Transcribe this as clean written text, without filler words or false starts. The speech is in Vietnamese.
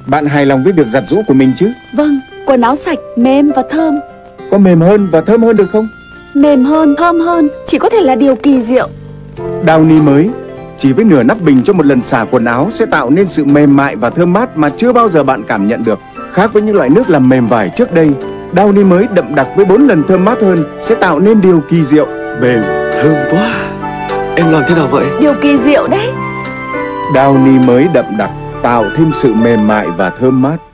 Bạn hài lòng với việc giặt giũ của mình chứ? Vâng, quần áo sạch, mềm và thơm. Có mềm hơn và thơm hơn được không? Mềm hơn, thơm hơn chỉ có thể là điều kỳ diệu. Downy mới chỉ với nửa nắp bình cho một lần xả quần áo sẽ tạo nên sự mềm mại và thơm mát mà chưa bao giờ bạn cảm nhận được. Khác với những loại nước làm mềm vải trước đây, Downy mới đậm đặc với 4 lần thơm mát hơn sẽ tạo nên điều kỳ diệu. Mềm, thơm quá. Em làm thế nào vậy? Điều kỳ diệu đấy. Downy mới đậm đặc tạo thêm sự mềm mại và thơm mát.